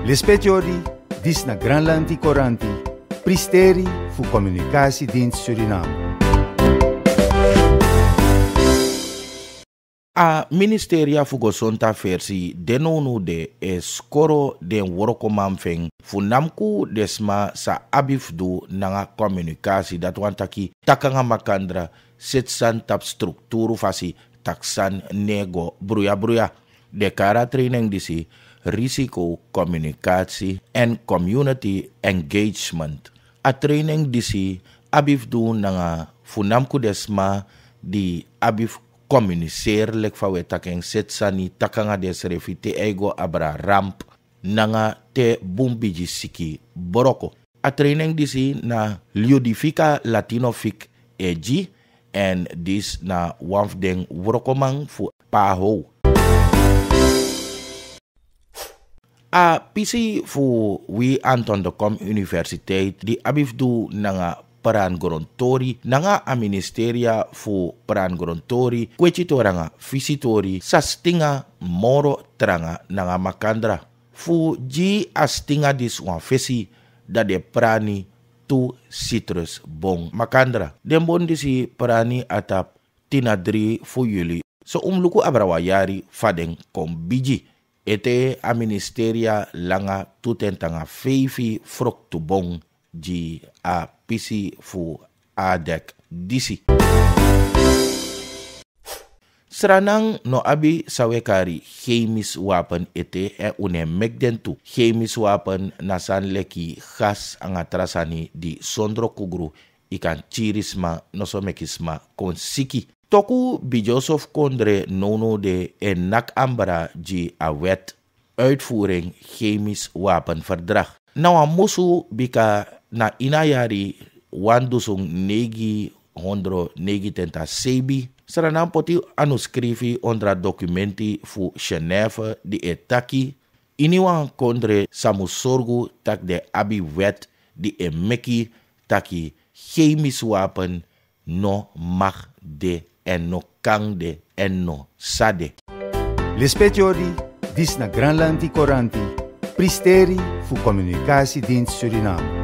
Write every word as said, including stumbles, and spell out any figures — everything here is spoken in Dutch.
Lispetiori, dis na Granlandi Coranti, Pristeri fu Communicatiedienst Suriname. A Ministeria fu Gosonta Versi denonu de e skoro den worokomamfeng fu namku desma sa abifdu nanga komunikasi dat wantaki takanga makandra setsan tap strukturu fasi taksan nego bruya bruya. De kara training disi risiko komunikasi en community engagement. A training disi abifdu nanga fu namku desma di abif communiceer lek fa wetakeng setsani takanga des refite ego abra ramp nanga te bumbiji siki boroko. A training disi na Ludifica Latinofik egi en dis na wafdeng worokomang fu paho. A pisi fu wi Anton de Kom Universiteit di abifdu nanga peran gorontori nanga a ministeria fu peran gorontori kwechitoranga visitori sastinga moro tranga nanga makandra fu ji astinga dis wan fesi da de prani tu citrus bong makandra den bon disi prani atap tinadri fu yuli so umluku abrawayari faden kombiji ete a ministeria langa tutentanga feifi frok tu bong ji a pisi fu adek disi. Seranang no abi sawekari chemis wapen ete e une megdentu. Chemis wapen nasan leki gas angatrasani di sondro kugru ikan cirisma nosomekisma konsiki. Toku bijosof kondre nono de enak ambara ji a wet uitvoering chemisch wapenverdrag. Nou musu bika na inayari wandusung negi hondro negi tenta sebi saranam poti anuscrivi ondra documenti fu Genève di etaki iniwan kondre samusorgu tak de abi wet di emeki taki chemisch wapen no mag de en no kang de en no sade. Lispetiori, dis na Granlandi Coranti, Pristeri fu Communicatiedienst Suriname.